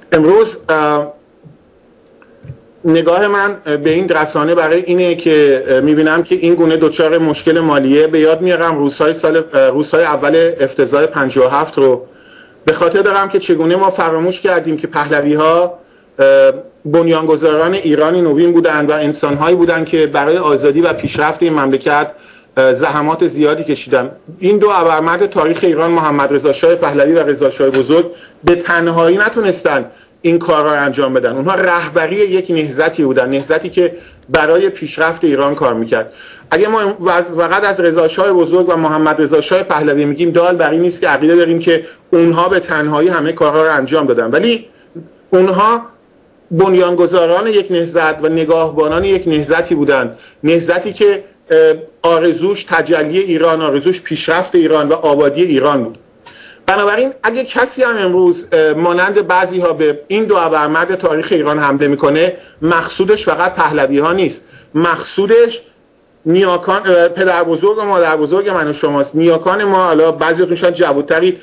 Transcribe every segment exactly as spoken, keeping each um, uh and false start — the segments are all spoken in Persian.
امروز نگاه من به این رسانه برای اینه که میبینم که این گونه دچار مشکل مالیه. به یاد میارم روزهای سال روزهای اول افتضاح پنجاه و هفت رو به خاطر دارم که چگونه ما فراموش کردیم که پهلوی ها بنیانگذاران ایرانی نوین بودند و انسانهایی بودند که برای آزادی و پیشرفت این مملکت زحمات زیادی کشیدن. این دو ابرمرد تاریخ ایران، محمد رضا شاه پهلوی و رضا شاه بزرگ، به تنهایی نتونستن این کارها رو انجام بدن. اونها رهبری یک نهضتی بودن، نهضتی که برای پیشرفت ایران کار میکرد. اگه ما فقط از رضا شاه بزرگ و محمد رضا شاه پهلوی میگیم، دال بر این نیست که عقیده داریم که اونها به تنهایی همه کارها رو انجام دادن، ولی اونها بنیانگذاران یک نهضت و نگاهبانان یک نهضتی بودند، نهضتی که آرزوش تجلی ایران، آرزوش پیشرفت ایران و آبادی ایران بود. بنابراین اگه کسی هم امروز مانند بعضی ها به این دو ابرمرد تاریخ ایران حمله میکنه، مقصودش فقط پهلوی ها نیست، مقصودش نیاکان، پدر بزرگ و مادر بزرگ من و شماست. نیاکان ما، حالا بعضیاتون شاید جوان‌ترید،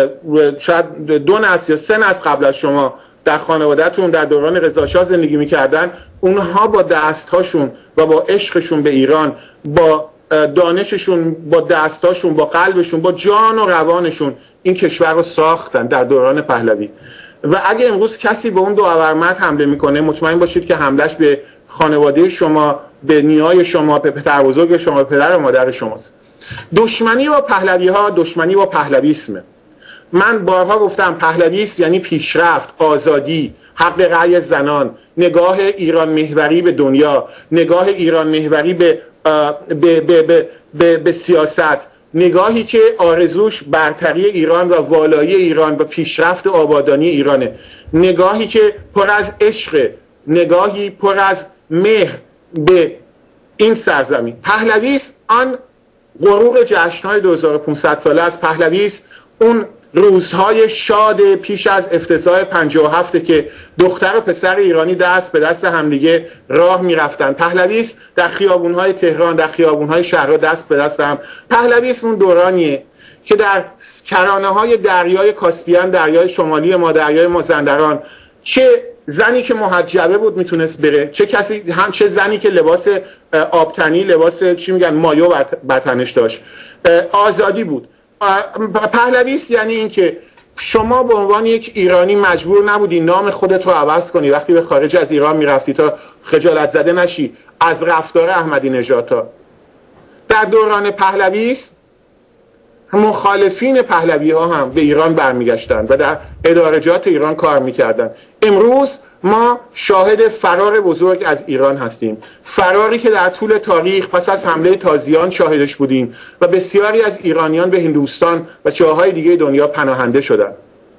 شاید دو نسل یا سه نسل قبل از شما در خانواده‌تون در دوران رضا شاه زندگی میکردن، اونها با دستهاشون و با عشقشون به ایران، با دانششون، با دستاشون، با قلبشون، با جان و روانشون این کشور رو ساختن در دوران پهلوی. و اگه امروز کسی به اون دو ابرمرد حمله میکنه، مطمئن باشید که حملش به خانواده شما، به نیای شما، به پدر بزرگ شما، به پدر و مادر شماست. دشمنی با پهلوی ها دشمنی با پهلویسمه. من بارها گفتم پهلویسم یعنی پیشرفت، آزادی، حق رأی زنان، نگاه ایران محوری به دنیا، نگاه ایران محوری به به, به, به, به, به سیاست، نگاهی که آرزوش برتری ایران و والایی ایران و پیشرفت و آبادانی ایرانه، نگاهی که پر از عشق، نگاهی پر از مهر به این سرزمین. پهلویسم آن غرور جشن‌های دو هزار و پانصد ساله از پهلویسم، اون روزهای شاد پیش از افتضاح پنجاه و هفت که دختر و پسر ایرانی دست به دست همدیگه راه میرفتن. پهلویسم در خیابونهای تهران، در خیابونهای شهرها دست به دست هم. پهلویسم اون دورانیه که در کرانه‌های دریای کاسپیان، دریای شمالی ما، دریای مازندران، چه زنی که محجبه بود میتونست بره، چه کسی هم چه زنی که لباس آبتنی، لباس چی میگن مایو بر تنش داشت، آزادی بود. پهلویسم یعنی این که شما به عنوان یک ایرانی مجبور نبودی نام خودت رو عوض کنی وقتی به خارج از ایران میرفتی تا خجالت زده نشی از رفتار احمدی نژاد. در دوران پهلویسم مخالفین پهلوی ها هم به ایران برمیگشتند و در ادارجات ایران کار میکردند. امروز ما شاهد فرار بزرگ از ایران هستیم، فراری که در طول تاریخ پس از حمله تازیان شاهدش بودیم و بسیاری از ایرانیان به هندوستان و جاهای دیگه دنیا پناهنده شدند.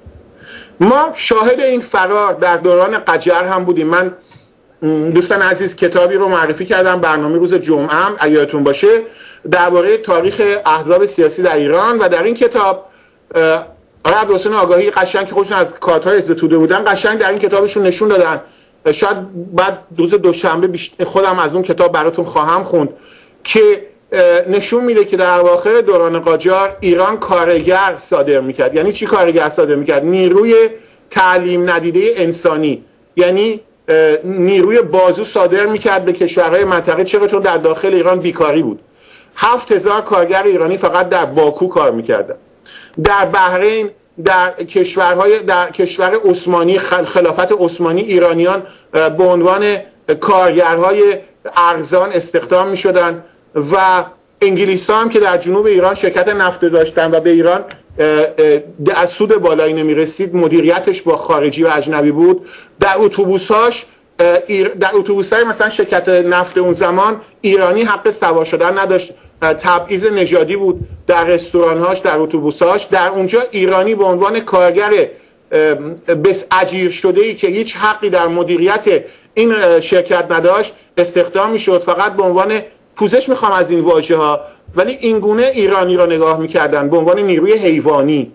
ما شاهد این فرار در دوران قجر هم بودیم. من دوستان عزیز کتابی رو معرفی کردم، برنامه روز جمعه هم اگه یادتون باشه، درباره تاریخ احزاب سیاسی در ایران، و در این کتاب آقای عبدالحسین آگاهی قشنگ که خودشون از کارت‌های حزب توده بودن، قشنگ در این کتابشون نشون دادن. شاید بعد روز دوشنبه خودم از اون کتاب براتون خواهم خوند که نشون میده که در اواخر دوران قاجار ایران کارگر صادر میکرد. یعنی چی کارگر صادر میکرد؟ نیروی تعلیم ندیده انسانی، یعنی نیروی بازو صادر میکرد به کشورهای منطقه، چرا چون در داخل ایران بیکاری بود. هفت هزار کارگر ایرانی فقط در باکو کار میکردن. در بحرین، در کشورهای در کشور عثمانی، خلافت عثمانی، ایرانیان به عنوان کارگرهای ارزان استخدام می شدن و انگلیس ها هم که در جنوب ایران شرکت نفت داشتن و به ایران از سود بالایی نمی رسید، مدیریتش با خارجی و اجنبی بود. در اتوبوس‌هاش در اتوبوس‌های مثلا شرکت نفت اون زمان ایرانی حق سوار شدن نداشت، تبعیض نژادی بود. در رستوران‌هاش، در اتوبوس‌هاش، در اونجا ایرانی به عنوان کارگر بس اجیر شده‌ای که هیچ حقی در مدیریت این شرکت نداشت استخدام می‌شد، فقط به عنوان، پوزش می‌خوام از این واژه‌ها، ولی این گونه ایرانی را نگاه می‌کردن به عنوان نیروی حیوانی،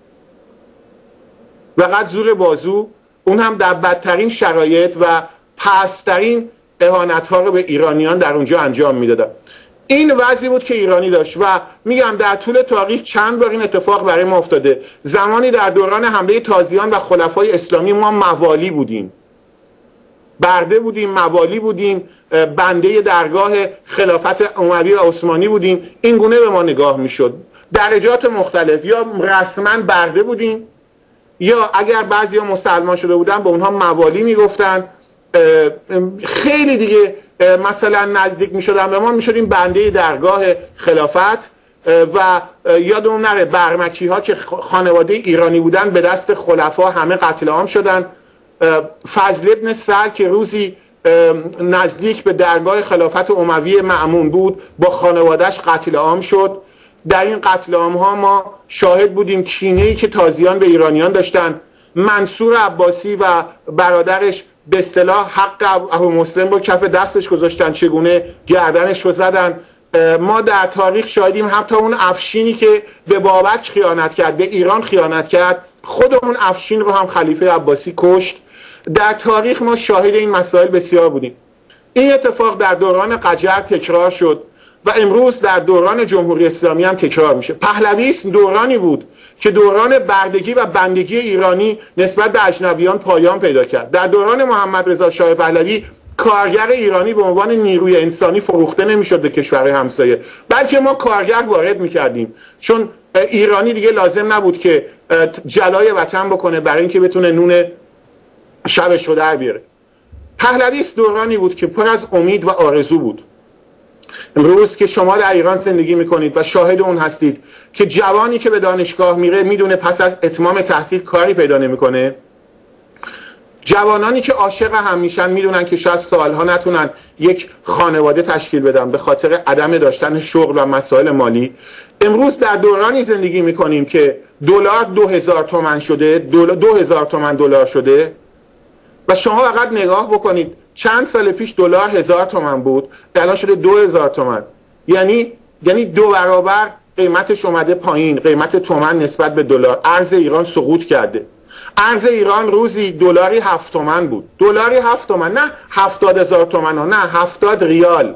فقط زور بازو، اون هم در بدترین شرایط و پست‌ترین اهانت‌ها رو به ایرانیان در اونجا انجام می‌دادن. این وضعی بود که ایرانی داشت و میگم در طول تاریخ چند بار این اتفاق برای ما افتاده. زمانی در دوران حمله تازیان و خلفای اسلامی ما موالی بودیم، برده بودیم، موالی بودیم، بنده درگاه خلافت اموی و عثمانی بودیم. این گونه به ما نگاه میشد. درجات مختلف، یا رسما برده بودیم، یا اگر بعضیا مسلمان شده بودن به اونها موالی میگفتن. خیلی دیگه مثلا نزدیک میشدن به ما میشدیم بنده درگاه خلافت. و یادمون نره برمکی ها که خانواده ایرانی بودن به دست خلفا همه قتل عام شدن. فضل ابن سهل که روزی نزدیک به درگاه خلافت اموی مأمون بود با خانوادهش قتل عام شد. در این قتل عام ها ما شاهد بودیم کینه‌ای که تازیان به ایرانیان داشتن. منصور عباسی و برادرش به اصطلاح حق ابو مسلم با کف دستش گذاشتن، چگونه گردنش رو زدن. ما در تاریخ شاهدیم حتی اون افشینی که به بابک خیانت کرد، به ایران خیانت کرد، خود اون افشین رو هم خلیفه عباسی کشت. در تاریخ ما شاهد این مسائل بسیار بودیم. این اتفاق در دوران قجر تکرار شد و امروز در دوران جمهوری اسلامی هم تکرار میشه. پهلویسم دورانی بود که دوران بردگی و بندگی ایرانی نسبت به اجنبیان پایان پیدا کرد. در دوران محمد رضا شاه پهلوی کارگر ایرانی به عنوان نیروی انسانی فروخته نمیشد به کشور همسایه، بلکه ما کارگر وارد میکردیم، چون ایرانی دیگه لازم نبود که جلای وطن بکنه برای اینکه بتونه نون شبش رو در بیاره. پهلویسم دورانی بود که پر از امید و آرزو بود. امروز که شما در ایران زندگی میکنید و شاهد اون هستید که جوانی که به دانشگاه میره میدونه پس از اتمام تحصیل کاری پیدا نمیکنه. جوانانی که عاشق هم میشن میدونن که شاید سالها نتونن یک خانواده تشکیل بدن به خاطر عدم داشتن شغل و مسائل مالی. امروز در دورانی زندگی میکنیم که دلار دو هزار تومن شده، دو هزار تومن دلار شده و شما فقط نگاه بکنید چند سال پیش دلار هزار تومن بود، الان شده دو هزار تومن. یعنی یعنی دو برابر قیمتش اومده پایین، قیمت تومن نسبت به دلار. ارز ایران سقوط کرده. ارز ایران روزی دلاری هفت تومن بود. دلاری هفت تومن، نه هفتاد هزار تومن ها، نه هفتاد ریال.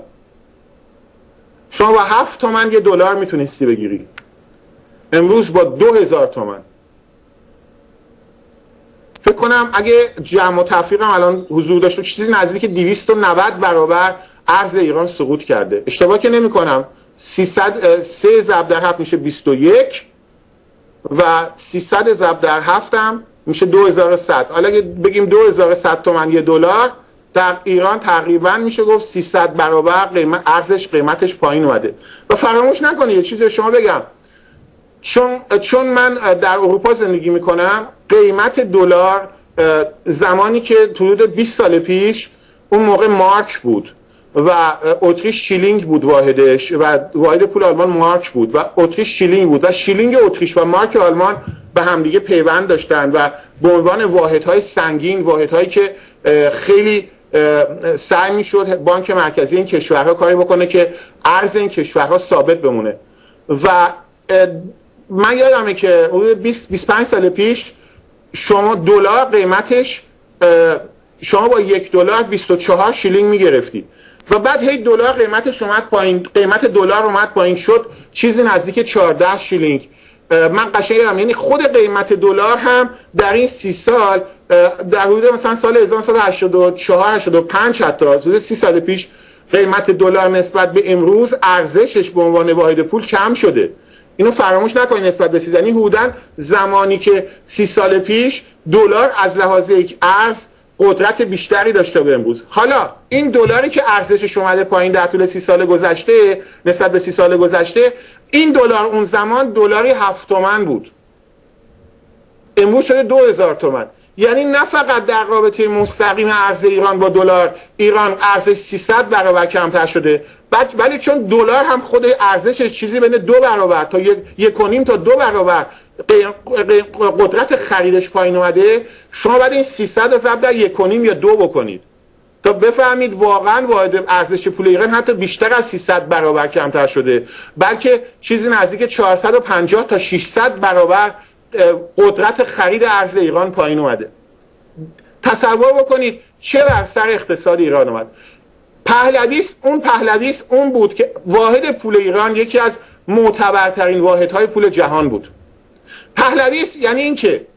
شما با هفت تومن یه دلار میتونستی بگیری، امروز با دو هزار تومن. فکر کنم اگه جمع و تفریقم الان حضور داشت چیزی نزدیک دویست و نود برابر ارز ایران سقوط کرده. اشتباه که نمی کنم سیصد سه ضرب در هفت میشه بیست و یک و سیصد ضرب در هفت هم میشه دو هزار و صد. حالا اگه بگیم دو هزار و صد تومان یه دلار، در ایران تقریبا میشه گفت سیصد برابر قیمت ارزش قیمتش پایین اومده. و فراموش نکنید یه چیزی شما بگم، چون چون من در اروپا زندگی میکنم، قیمت دلار زمانی که حدود بیست سال پیش اون موقع مارک بود و اتریش شیلینگ بود واحدش و واحد پول آلمان مارک بود و اتریش شیلینگ بود و شیلینگ اتریش و مارک آلمان به همدیگه پیوند داشتن و به عنوان واحدهای سنگین، واحدهایی که خیلی سعی میشد بانک مرکزی این کشورها کاری بکنه که ارز این کشورها ثابت بمونه. و من یادمه که حدود بیست بیست و پنج سال پیش شما دلار قیمتش، شما با یک دلار بیست و چهار شیلینگ میگرفتید و بعد هی دلار قیمتش اومد پایین، قیمت دلار اومد پایین شد چیزی نزدیک چهارده شیلینگ. من قشنگ یادم، یعنی خود قیمت دلار هم در این سی سال در حدود مثلا سال هزار و نهصد و هشتاد و چهار هشتاد و پنج حتی حدود سی سال پیش قیمت دلار نسبت به امروز ارزشش به عنوان واحد پول کم شده. اینو فراموش نکنید نسبت به سی، یعنی حدوداً زمانی که سی سال پیش دلار از لحاظ یک ارز قدرت بیشتری داشته به امروز. حالا این دلاری که ارزشش اومده پایین در طول سی سال گذشته نسبت به سی سال گذشته، این دلار اون زمان دلاری هفت تومن بود، امروز شده دو هزار تومن. یعنی نه فقط در رابطه مستقیم ارز ایران با دلار ایران ارزش سیصد برابر کمتر شده، ولی چون دلار هم خود ارزش چیزی بین دو برابر تا یک و نیم تا دو برابر قدرت خریدش پایین اومده، شما باید این سیصد رو ضرب در یک و نیم یا دو بکنید تا بفهمید واقعا واحد ارزش پول ایران حتی بیشتر از سیصد برابر کمتر شده، بلکه چیزی نزدیک چهارصد و پنجاه تا ششصد برابر قدرت خرید ارز ایران پایین اومده. تصور بکنید چه بر سر اقتصاد ایران اومد. پهلویسم اون پهلویسم اون بود که واحد پول ایران یکی از معتبرترین واحدهای پول جهان بود. پهلوی یعنی این که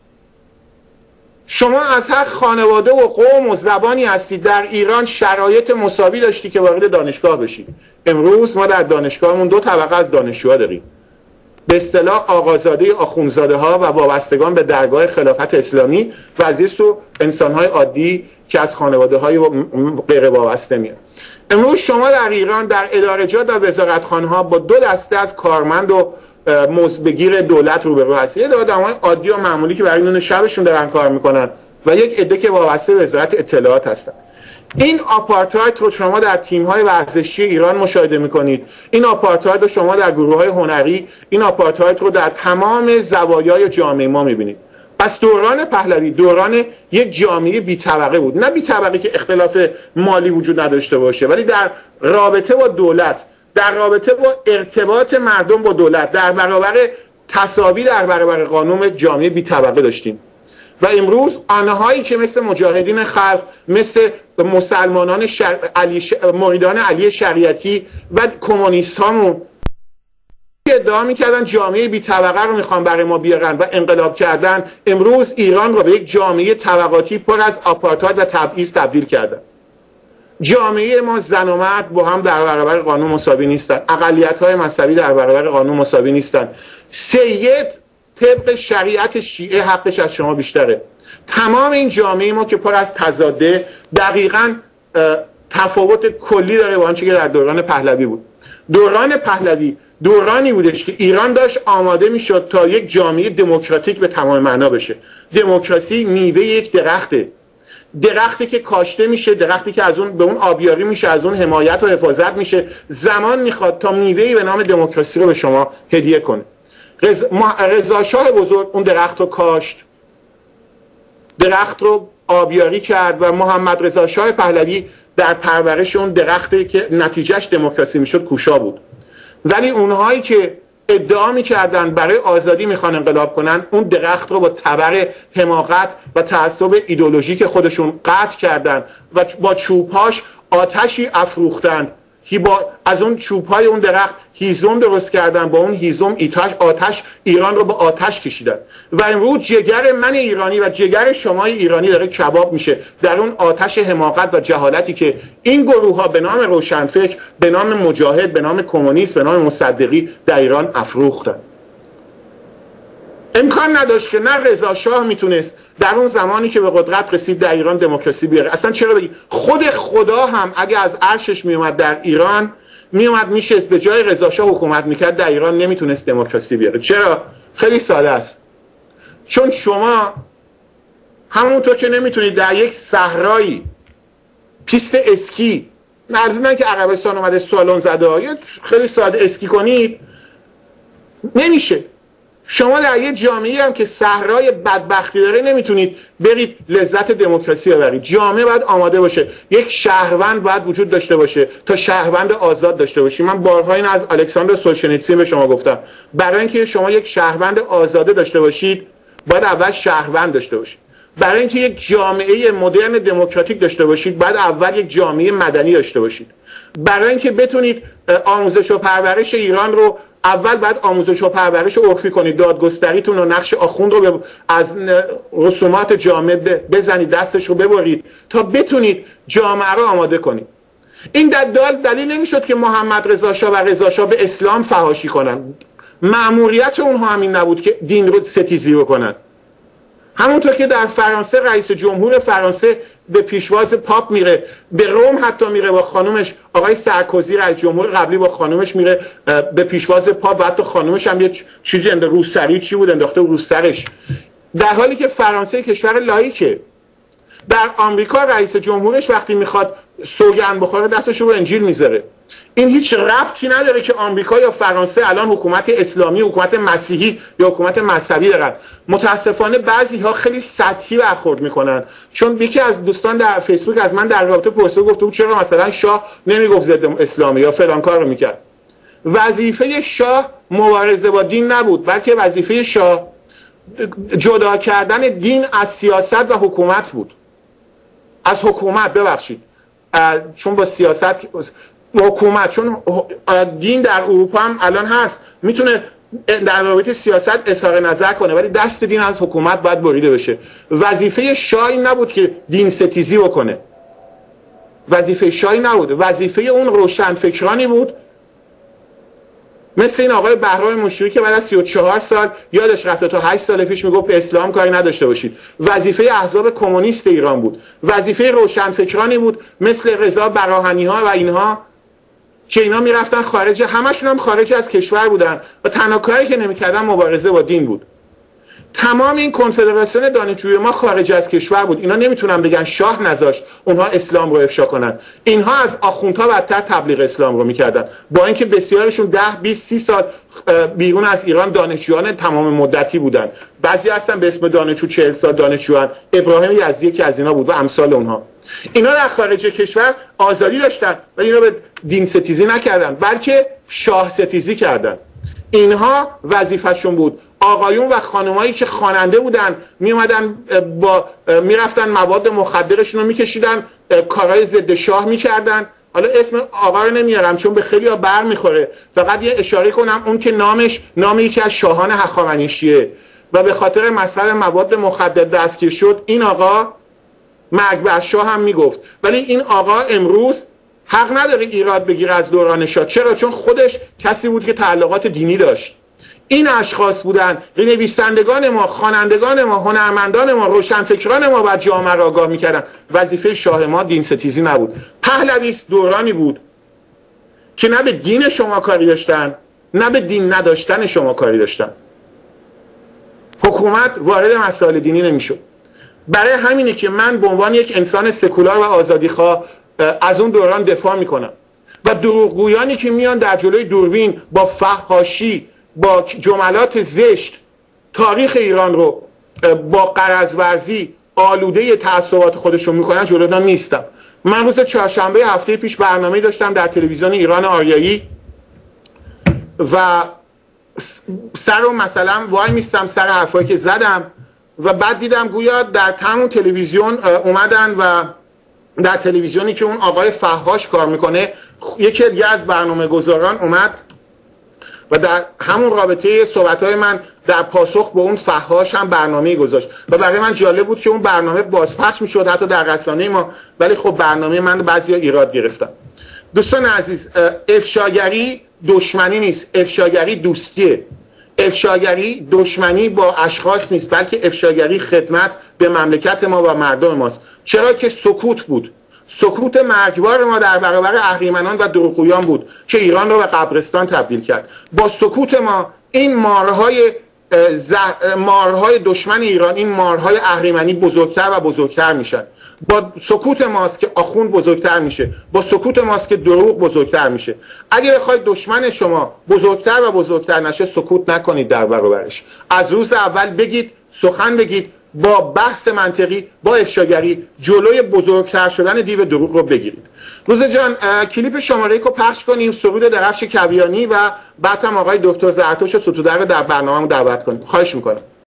شما از هر خانواده و قوم و زبانی هستید در ایران شرایط مساوی داشتی که وارد دانشگاه بشید. امروز ما در دانشگاهمون دو طبقه از دانشجوها داریم، به اصطلاح آقازاده آخوندزاده ها و وابستگان به درگاه خلافت اسلامی و از این سو انسان‌های عادی که از خانواده های غیر وابسته میان. امروز شما در ایران در ادارجات و وزارتخانه‌ها با دو دسته از کارمند و مزدبگیر دولت روبرو هستید. یه آدمای عادی و معمولی که برای نون شبشون دارن کار میکنن و یک عده که وابسته به وزارت اطلاعات هستن. این آپارتاید رو شما در تیم‌های ورزشی ایران مشاهده می‌کنید. این آپارتاید رو شما در گروه‌های هنری، این آپارتاید رو در تمام زوایای جامعه ما می‌بینید. پس دوران پهلوی دوران یک جامعه بی‌طبقه بود. نه بی‌طبقه که اختلاف مالی وجود نداشته باشه، ولی در رابطه با دولت، در رابطه با ارتباط مردم با دولت، در برابر تساوی در برابر قانون جامعه بی‌طبقه داشتیم. و امروز آنهایی که مثل مجاهدین خلق، مثل مسلمانان شر... علی ش... مریدان علی شریعتی و کمونیست هامون ادعا میکردن جامعه بی طبقه رو میخوان برای ما بیارن و انقلاب کردن، امروز ایران رو به یک جامعه طبقاتی پر از آپارتاید و تبعیض تبدیل کردن. جامعه ما زن و مرد با هم در برابر قانون مساوی نیستن، اقلیت‌های مذهبی در برابر قانون مساوی نیستن. سید طبق شریعت شیعه حقش از شما بیشتره. تمام این جامعه ما که پر از تضاده دقیقاً تفاوت کلی داره با آنچه که در دوران پهلوی بود. دوران پهلوی دورانی بودش که ایران داشت آماده میشد تا یک جامعه دموکراتیک به تمام معنا بشه. دموکراسی میوه یک درخته، درختی که کاشته میشه، درختی که از اون به اون آبیاری میشه، از اون حمایت و حفاظت میشه. زمان میخواد تا میوه‌ای به نام دموکراسی رو به شما هدیه کنه. رضا شاه بزرگ اون درخت رو کاشت، درخت رو آبیاری کرد و محمد رضا شاه پهلوی در پرورش اون درختی که نتیجهش دموکراسی میشد کوشا بود. ولی اونهایی که ادعا میکردن برای آزادی میخوان انقلاب کنن، اون درخت رو با تبر حماقت و تعصب ایدئولوژیک خودشون قطع کردن و با چوبهاش آتشی افروختند. با از اون چوبهای اون درخت هیزم درست کردن، با اون هیزم ایتاش آتش ایران رو با آتش کشیدن و امروز جگر من ایرانی و جگر شما ایرانی داره کباب میشه در اون آتش حماقت و جهالتی که این گروه ها به نام روشنفکر، به نام مجاهد، به نام کمونیست، به نام مصدقی در ایران افروختن. امکان نداشت که نه رضا شاه میتونست در اون زمانی که به قدرت رسید در ایران دموکراسی بیاره. اصلا چرا بگی خود خدا هم اگه از عرشش میومد در ایران میومد میشست به جای رضا شاه حکومت میکرد در ایران نمیتونست دموکراسی بیاره. چرا؟ خیلی ساده است. چون شما همونطور که نمیتونید در یک صحرایی پیست اسکی، نه که عربستان اومده سالن زده خیلی ساده اسکی کنید، نمیشه. شما در یه جامعه هم که صحرای بدبختی داره نمیتونید برید لذت دموکراسی ببرید. جامعه باید آماده باشه، یک شهروند باید وجود داشته باشه تا شهروند آزاد داشته باشید. من بارها این از الکساندر سولژنیتسین به شما گفتم، برای اینکه شما یک شهروند آزاده داشته باشید باید اول شهروند داشته باشید. برای اینکه یک جامعه مدرن دموکراتیک داشته باشید باید اول یک جامعه مدنی داشته باشید. برای اینکه بتونید آموزش و پرورش ایران رو اول باید آموزش و پرورش عرفی کنید، دادگستریتون و نقش آخوند رو از رسومات جامعه بزنید، دستش رو ببرید تا بتونید جامعه رو آماده کنید. این دلیل دلیل نمیشد که محمد رضا شاه و رضا شاه به اسلام فحاشی کنن. مأموریت اونها همین نبود که دین رو ستیزی بکنن. همونطور که در فرانسه رئیس جمهور فرانسه به پیشواز پاپ میره، به روم حتی میره با خانومش، آقای سارکوزی رئیس جمهور قبلی با خانومش میره به پیشواز پاپ و حتی خانومش هم یه چیزی اند روسری چی بود انداخته رو سرش، در حالی که فرانسه کشور لاییکه. در آمریکا رئیس جمهورش وقتی میخواد سوگند بخوره دستش رو انجیل میذاره. این هیچ ربطی نداره که آمریکا یا فرانسه الان حکومت اسلامی، حکومت مسیحی یا حکومت مذهبی دارن. متاسفانه بعضی ها خیلی سطحی برخورد میکنن. چون یکی از دوستان در فیسبوک از من در رابطه پرسید، گفته بود چرا مثلا شاه نمیگفت ضد اسلامی یا فلان کار رو میکرد. وظیفه شاه مبارزه با دین نبود، بلکه وظیفه شاه جدا کردن دین از سیاست و حکومت بود. از حکومت ببخشید چون با سیاست حکومت، چون دین در اروپا هم الان هست، میتونه در رابطه سیاست اظهار نظر کنه، ولی دست دین از حکومت باید بریده بشه. وظیفه شاه این نبود که دین ستیزی بکنه، وظیفه شاه نبود، وظیفه اون روشنفکرانی بود مثل این آقای بهرام مشیری که بعد از سی و چهار سال یادش رفته تا هشت سال پیش میگفت به اسلام کاری نداشته باشید. وظیفه احزاب کمونیست ایران بود، وظیفه روشنفکرانی بود مثل رضا براهنی ها و اینها که اینا میرفتن خارج، همشون هم خارج از کشور بودن و تنها کاری که نمیکردن مبارزه با دین بود. تمام این کنفدراسیون دانشجوی ما خارج از کشور بود. اینا نمیتونن بگن شاه نذاشت اونها اسلام رو افشا کنن. اینها از آخوندها بدتر تبلیغ اسلام رو میکردن، با اینکه بسیارشون ده بیست سی سال بیرون از ایران دانشجویان تمام مدتی بودن. بعضی هستن به اسم دانشجو چهل سال دانشجوان. ابراهیم یزدی که از اینا بود و امثال اونها. اینا در خارج کشور آزادی داشتن و اینا به دین ستیزی نکردن، بلکه شاه ستیزی کردن. اینها وظیفه‌شون بود. آقایون و خانمایی که خواننده بودن می اومدن با میرفتن مواد مخدرشون رو میکشیدن، کارهای ضد شاه میکردن. حالا اسم آقا رو نمیارم چون به خیلی ها بر میخوره، فقط یه اشاره کنم اون که نامش نام یکی از شاهان هخامنشیه و به خاطر مصرف مواد مخدر دستگیر شد. این آقا مرگ بر شاه هم میگفت، ولی این آقا امروز حق نداره ایراد بگیره از دوران شاه. چرا؟ چون خودش کسی بود که تعلقات دینی داشت. این اشخاص بودن، نویسندگان ما، خوانندگان ما، هنرمندان ما، روشنفکران ما بعد جامعه را آگاه میکردن. وظیفه شاه ما دین ستیزی نبود. پهلوی دورانی بود که نه به دین شما کاری داشتن، نه به دین نداشتن شما کاری داشتن. حکومت وارد مسائل دینی نمیشد. برای همینه که من به عنوان یک انسان سکولار و آزادیخواه از اون دوران دفاع میکنم و دروغگویانی که میان در جلوی دوربین با فحاشی، با جملات زشت تاریخ ایران رو با غرض ورزی آلوده تعصبات خودشون میکنن جلوی نیستم. من روز چهارشنبه هفته پیش برنامه داشتم در تلویزیون ایران آریایی و سر رو مثلا وای میستم سر حرفایی که زدم و بعد دیدم گویا در تمام تلویزیون اومدن و در تلویزیونی که اون آقای فحاش کار میکنه یکی دیگه از برنامه گذاران اومد و در همون رابطه صحبت‌های من در پاسخ به اون فحاش هم برنامه‌ای گذاشت و برای من جالب بود که اون برنامه بازپخش می‌شد حتی در رسانه ما، ولی خب برنامه من بعضیا ایراد گرفتن. دوستان عزیز، افشاگری دشمنی نیست، افشاگری دوستیه. افشاگری دشمنی با اشخاص نیست، بلکه افشاگری خدمت به مملکت ما و مردم ماست. چرا که سکوت بود، سکوت مرگبار ما در برابر اهریمنان و دروغگویان بود که ایران رو به قبرستان تبدیل کرد. با سکوت ما این مارهای زه... مارهای دشمن ایران، این مارهای اهریمنی بزرگتر و بزرگتر میشن. با سکوت ماست که آخوند بزرگتر میشه، با سکوت ماست که دروغ بزرگتر میشه. اگه بخواید دشمن شما بزرگتر و بزرگتر نشه، سکوت نکنید در برابرش. از روز اول بگید، سخن بگید، با بحث منطقی، با افشاگری جلوی بزرگتر شدن دیو دروغ رو بگیرید. روز جان، کلیپ شماره یک رو پخش کنیم، سرود درفش کویانی و بعد هم آقای دکتر زرتوش ستوده رو در برنامه‌مون دعوت کنیم. خواهش میکنم.